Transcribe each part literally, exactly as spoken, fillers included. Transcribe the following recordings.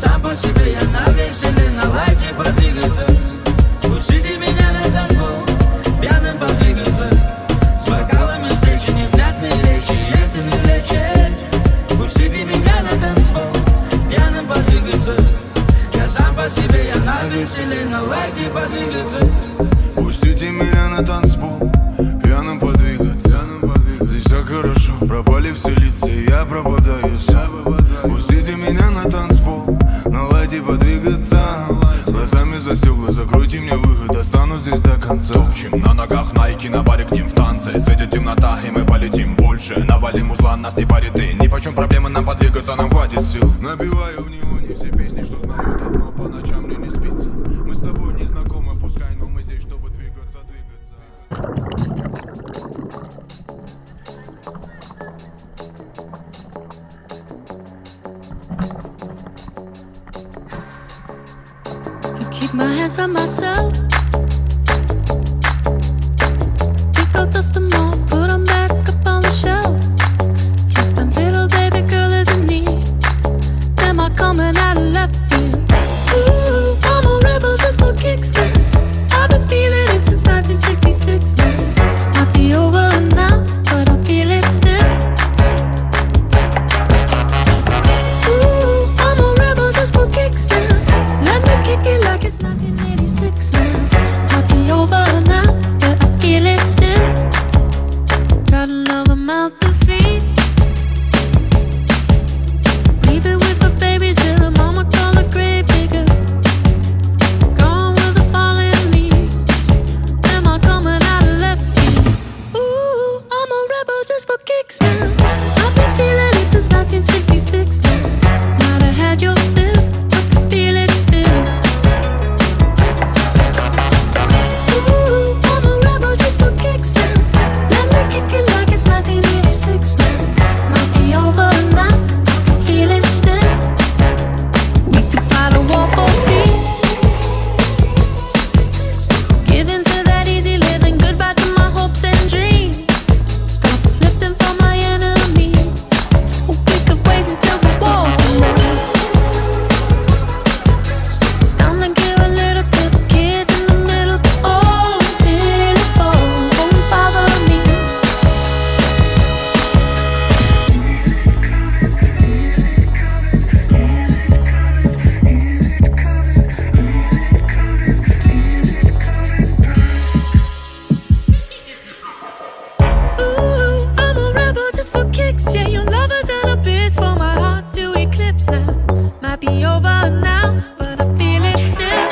сам по себе, я на веселе, на лайте подвигаться. Пустите меня на танцпол, пьяным подвигаться. С бокалами встречи, невнятные речи, это не лечит. Пустите меня на танцпол, пьяным подвигаться. Я сам по себе, я на веселе, на лайте подвигаться. Пустите меня на танцпол, пьяным подвигаться. Здесь так хорошо, пропали все лица, и я пропадаю сам. Пустите меня на танцпол, наладьте подвигаться. Глазами за стекла, закройте мне выход, останусь здесь до конца. Топчем на ногах, найки на баре, к ним в танце. Светит темнота, и мы полетим больше. Навалим узла, нас не парит и нипочем проблемы нам подвигаться, нам хватит сил. Набиваю в неоне все песни, что знаю давно, по ночам мне не спится. Мы с тобой не знакомы, пускай, но мы здесь, чтобы двигаться, двигаться. Keep my hands on myself. Pick out dust them off, put them back up on the shelf. Yes, my little baby girl is in need. Am I coming out of left field? Ooh, I'm a rebel just for kicks now. I've been feeling it since nineteen sixty-six now. Might be over now, but I feel it still. Ooh, I'm a rebel just for kicks now. Let me kick it like it's nineteen eighty-six now. Might be over now, but I feel it still. Got another mouth to feed. Leaving with the babies till the mama call the grave digger. Gone with the falling leaves. Am I coming out of left field? Ooh, I'm a rebel just for kicks now. I've been feeling it since nineteen sixty-six now. Might have had your fill, but I feel it still. Ooh, I'm a rebel just for kicks now. Let me kick it like it's nineteen eighty-six now. Might be over now, I feel it still. We could fight a war for peace. Give in to that easy living, goodbye to my hopes and dreams. Stop flipping for my enemies. We could wait until the walls come down. It's time to give a little to the kids in the middle. Oh, till it falls, won't bother me. Ooh, I'm a rebel just for kicks. Yeah, your lovers and a bitch for my heart to eclipse now. Might be over now, but I feel it still.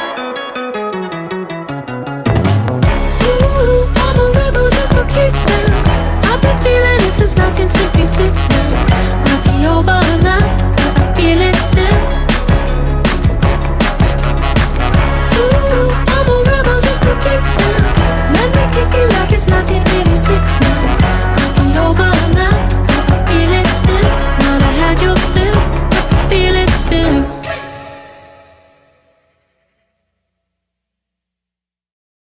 Ooh, I'm a rebel just for kicks now. I've been feeling it since nineteen sixty-six now. Might be over now, but I feel it still. Ooh, I'm a rebel just for kicks now.